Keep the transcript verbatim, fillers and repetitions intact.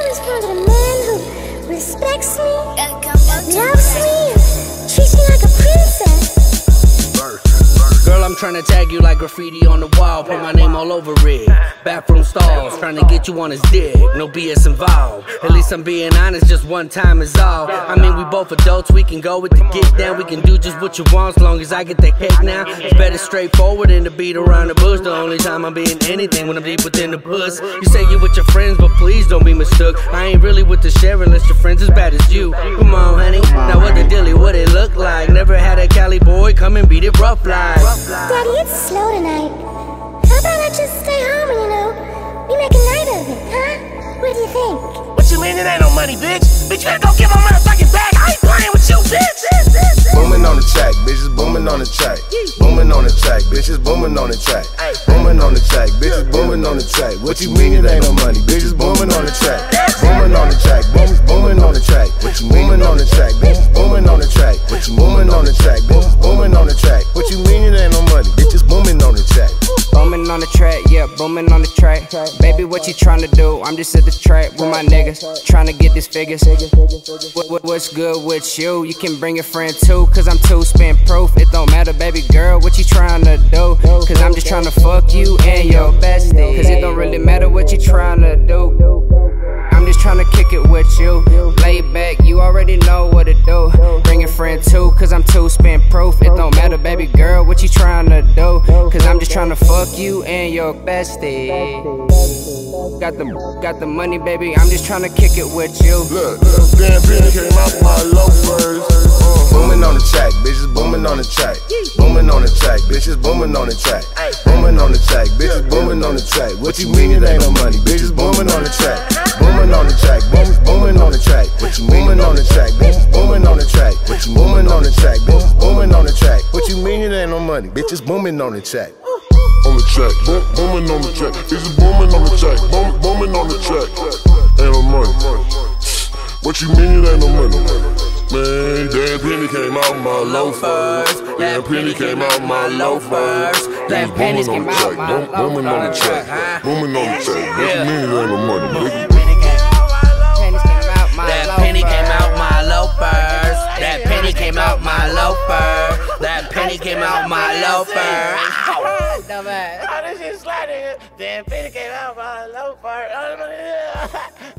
just wanted a man who respects me, loves me, and treats me like a princess. Girl, I'm tryna tag you like graffiti on the wall, put my name all over it. Bathroom stalls, tryna get you on his dick, no B S involved. At least I'm being honest, just one time is all. I mean, we both adults, we can go with the get down. We can do just what you want as long as I get that cake now. It's better straightforward than to beat around the bush. The only time I'm being anything when I'm deep within the puss. You say you with your friends, but please don't be mistook. I ain't really with the share unless your friends as bad as you. Come on, honey, now what the dilly, what it look like? Never had a Cali boy come and beat it rough like. Daddy, it's slow tonight. How about I just stay home and, you know, we make a night of it, huh? What do you think? What you mean it ain't no money, bitch? Bitch, you ain't gon' get my motherfucking bag. I ain't playing with you, bitch. Booming on the track, bitches booming on the track. Booming on the track, bitches booming on the track. Booming on the track, bitches booming on the track. What you mean it ain't no money? Bitches booming on the track. Booming on the track, booming, booming on the track. What you booming on the track, bitches booming on the track. What you booming on the track, bitches booming on the track. What you mean it ain't no money? Bitches booming on the track. Booming on the track, yeah, booming on the track. Baby, what you tryna do? I'm just at the track with my niggas, tryna get these figures. What, what, what's good with you? You can bring a friend too, cause I'm too spin proof. It don't matter, baby girl, what you tryna do? Cause I'm just tryna fuck you and your bestie. Cause it don't really matter what you tryna do. I'm just tryna kick it with you. Lay back, you already know what to do. Bring a friend too, cause I'm too spin proof. It don't matter, baby girl, what you tryna do? Cause I'm just tryna fuck you and your bestie. Got the, got the money, baby, I'm just tryna kick it with you. Look, Dan Penny came out with my loafers. Uh, booming on the track, bitches booming on the track. Booming on the track, bitches booming on the track. Booming on the track, bitches booming on the track. What you mean it ain't no money? Bitches booming on the track. Booming on the track, booming, booming on the track. What you booming on the track, bitches booming on the track. What you booming on the track, bitches booming on the track. What you mean it ain't no money? Bitches booming on the track. On the track, boom, booming on the track. Bitches booming on the track, booming, booming on the track. Ain't no money. What you mean it ain't no money? Man, Dan Penny came out with my loafers. Dan Penny came out with my loafers. Dan Penny came out with my loafers. Booming on the track, booming on the track. What you mean it ain't no money, nigga? That penny came out my loafers. That penny came out my loafer. That penny came out my loafer. Oh, this shit sliding. Then Penny came out my loafer.